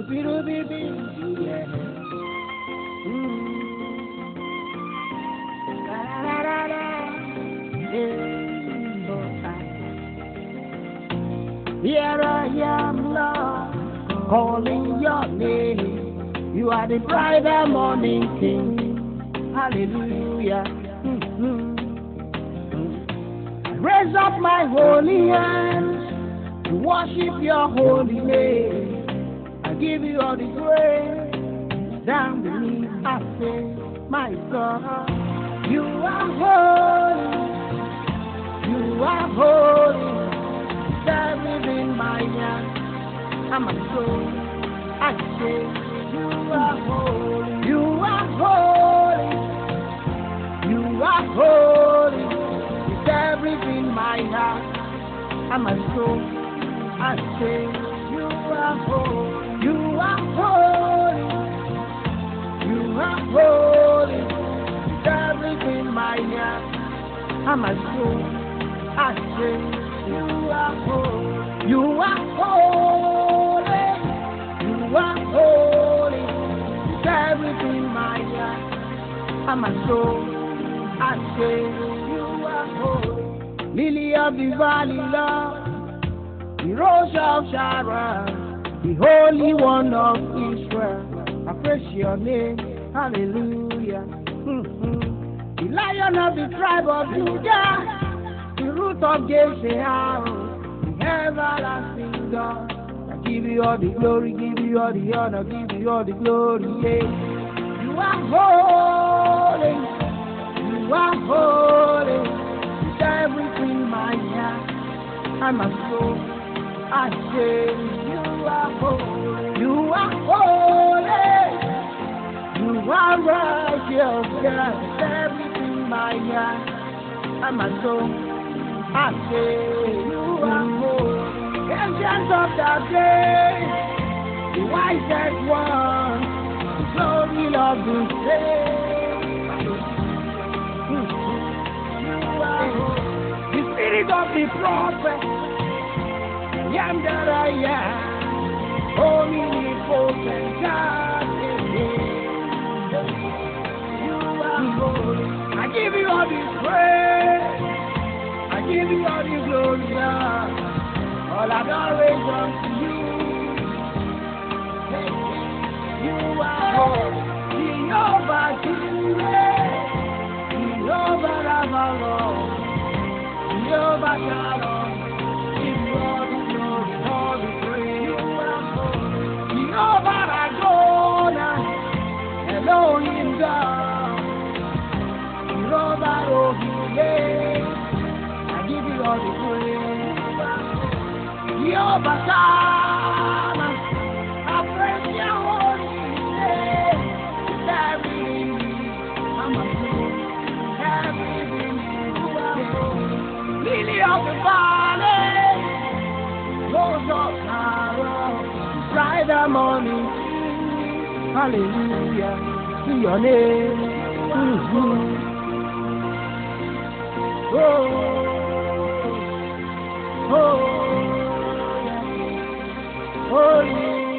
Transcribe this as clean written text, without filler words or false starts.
Yeah. Here I am, Lord, calling your name. You are the bright and morning King. Hallelujah. I raise up my holy hands to worship your holy name. I give you all the praise. Down beneath I say, my God, you are holy. You are holy. Everything my hand, I'm a soul. I say, you are holy. You are holy. You are holy. It's everything my heart, I'm a soul. I say, you are holy. You are holy. You are holy. It's everything my heart, I'm a soul. I say, you are holy. You are holy. You are holy. It's everything my heart, I'm a soul. I say, you are holy. Lily of the valley, Lord, the rose of Sharon, the Holy One of Israel. I praise your name. Hallelujah. The Lion of the tribe of Judah, the root of Jesse, the everlasting God. I give you all the glory, give you all the honor, give you all the glory. Yeah. You are holy, you are holy. It's everything my heart, I'm a soul. I say, you are holy, you are holy, you are righteous. God, it's everything my heart, I'm a soul. I say, you are holy. Ancient of the day, the wisest one, the glory of the day. You are holy. The spirit of the prophet, I am that I am, omnipotent God. You are holy. I give you all the praise. I give you all the glory, all adoration to you. You are holy, Jehovah Jireh, Jehovah Rabbah, Jehovah Shalom. Give you all the glory, all the praise. You are holy, Jehovah Adonai, Elohim God, Jehovah Rohi. Give you all the praise. Jehovah Shammah, I praise your holy name. Everything I'm a fool. Everything you are. Lily of the valley, rose of Sharon, bright and morning. Hallelujah to your name. Oh. Oh, holy.